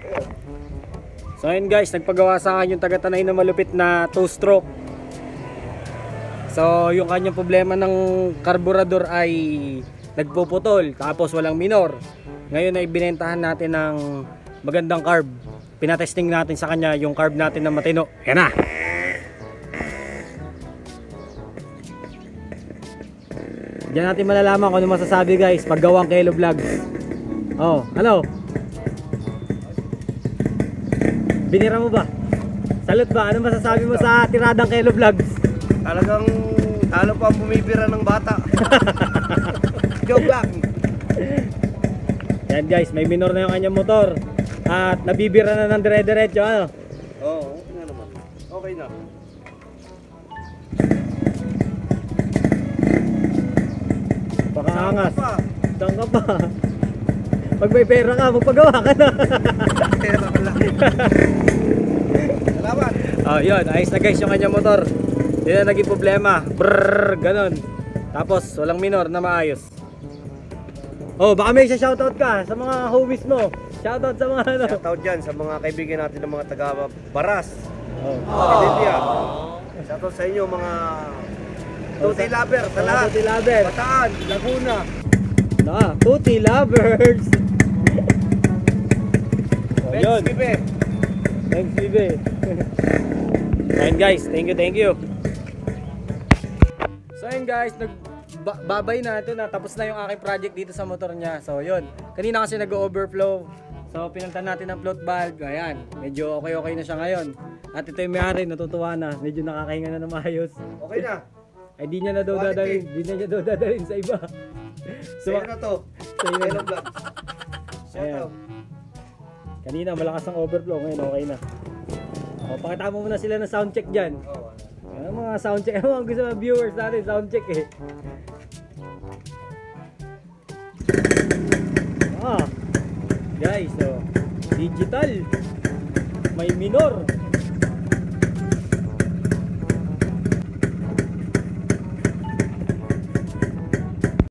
So ayun guys, nagpagawa sa akin yung taga-Tanay na malupit na 2-stroke. So yung kanyang problema ng karburador ay nagpuputol tapos walang minor. Ngayon ay binentahan natin ng magandang carb. Pinatesting natin sa kanya yung carb natin na matino. Yan na. Diyan natin malalaman kung ano masasabi guys pag gawang Kelo Vlogs. Oh, ano? Binira mo ba? Salute ba? Ano masasabi mo sa tiradang Kelo Vlogs? Talagang talo pa ang bumibira ng bata. Joke lang. Yan guys, may minor na yung kanyang motor. At nabibira na ng dire-diretso. Ano? Oo, okay na naman. Okay na. Pakaangas. Saan ka pa? Pag may pera ka, magpagawa ka na. Pera ka lang. Salamat. Oh, yun. Ayos na guys yung kanyang motor. Hindi na naging problema. Brrrr, ganon. Tapos, walang minor na maayos. Oh, baka may shoutout ka sa mga homies mo. Shoutout sa mga ano. Shoutout dyan sa mga kaibigan natin ng mga taga Baras. Oh. Pidilya. Shoutout sa inyo mga Tuti Lover sa lahat. Tuti Lover. Bataan, Laguna. Tuti Lovers. Oh, yun. Thanks, Bibe. Ayun guys, thank you. So ayun guys, nagbabay natin na tapos na yung aking project dito sa motor niya. So yun, kanina kasi nag-overflow. So pinalitan natin ang float valve. Ayan, medyo okay na siya ngayon. At ito yung may-ari, natutuwa na. Medyo nakakahinga na ng maayos. Okay na. Ay di niya na daw dadalhin sa iba. So na to. Sa'yo na. Kelo Vlogs. Shoutout. Kanina malakas ang overflow, ngayon okay na. O, pakita mo muna sila ng sound check dyan. Ano mga sound check? Ano mga gusto mga viewers natin, sound check eh. Guys, so digital. May minor.